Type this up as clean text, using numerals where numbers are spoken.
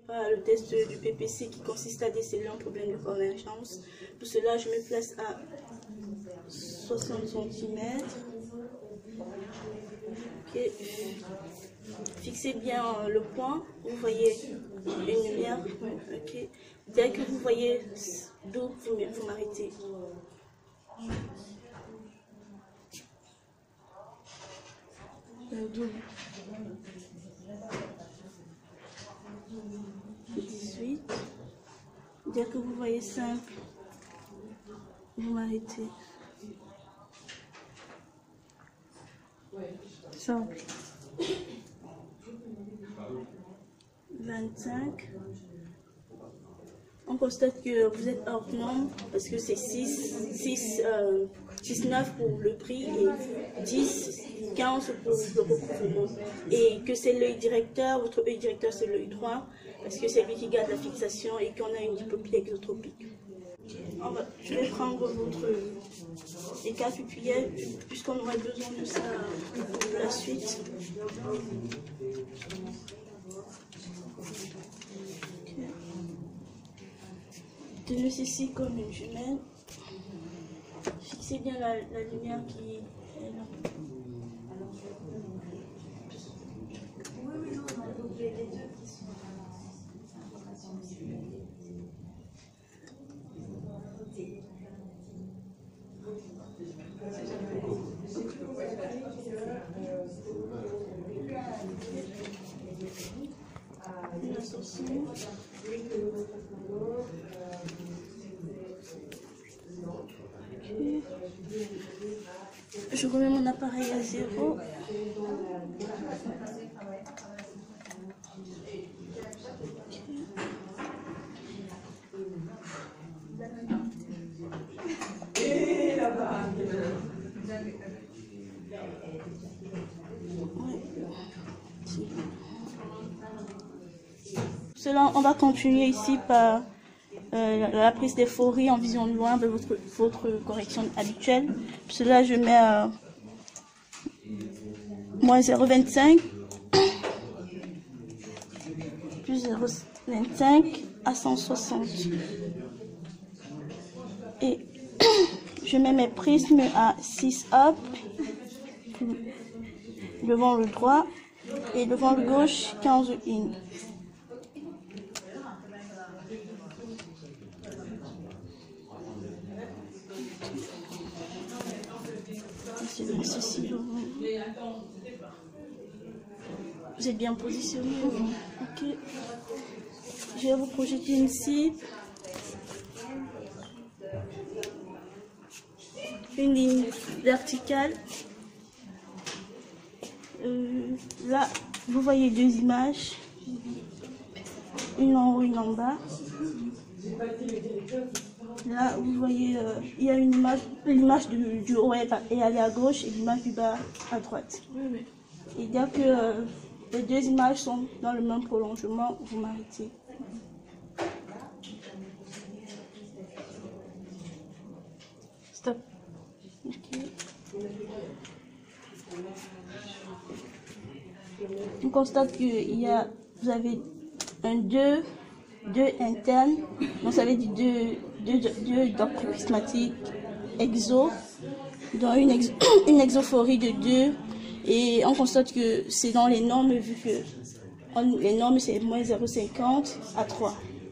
pas le test du PPC qui consiste à déceler un problème de convergence. Pour cela, je me place à 60 cm. Okay. Fixez bien le point. Vous voyez une lumière. Okay. Dès que vous voyez d'où vous m'arrêtez. 18. Dès que vous voyez simple, vous m'arrêtez. Simple. 25. On constate que vous êtes hors norme parce que c'est 6,9 pour le prix et 10,15 pour le recouvrement. Et que c'est l'œil directeur, votre œil directeur c'est l'œil droit parce que c'est lui qui garde la fixation et qu'on a une diplopie exotropique. Je vais prendre votre écart pupillaire puisqu'on aura besoin de ça pour la suite. Tenez ceci comme une jumelle. Fixez bien la lumière qui est là. Je remets mon appareil à 0. Cela, on va continuer ici par la prise des phories en vision loin de votre correction habituelle. Pour cela, je mets moins 0,25 plus 0,25 à 160. Et je mets mes prismes à 6 up devant le droit et devant le gauche 15 in. Ceci, vous êtes bien positionné. Ok. Je vais vous projeter une cible. Une ligne verticale. Là, vous voyez deux images. Une en haut, une en bas. Là, vous voyez, il y a une image, l'image du haut est allée à gauche et l'image du bas à droite. Et dès que les deux images sont dans le même prolongement, vous m'arrêtez. Stop. Okay. On constate que vous avez un 2 interne, donc ça veut dire deux doctrines prismatiques exo, dans une exophorie de 2, et on constate que c'est dans les normes, vu que les normes c'est moins 0,50 à 3.